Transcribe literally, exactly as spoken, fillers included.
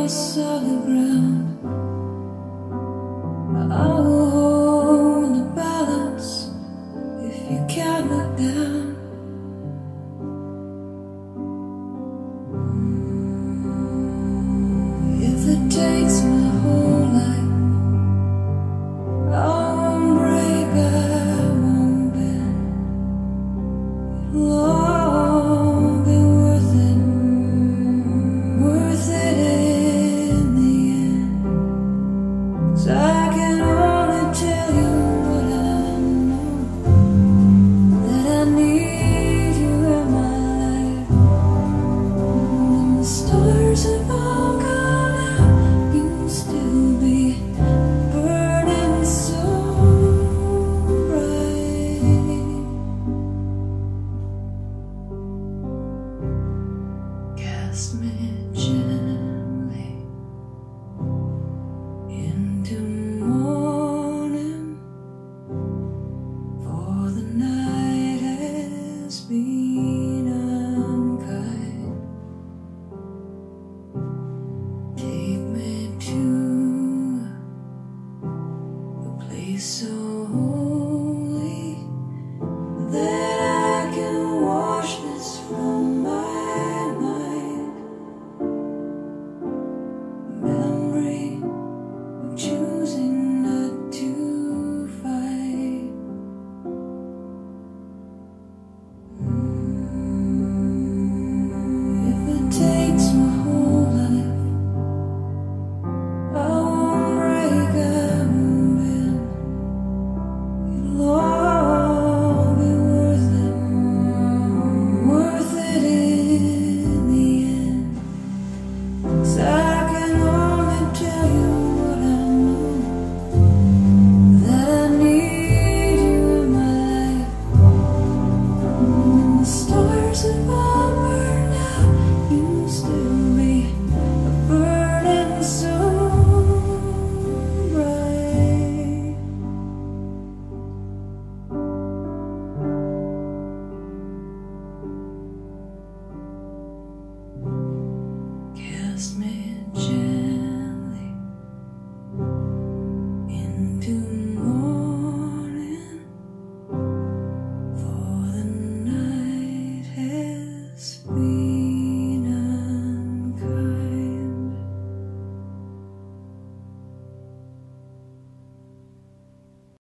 solid ground. I will hold the balance if you can't look down. If it takes my whole life, I won't break, I won't bend. It'll all be worth it, worth it in the end. 'Cause I can only tell you what I know, that I need you in my life. When the stars have all gone out, you'll still be burning so bright. Cast me gently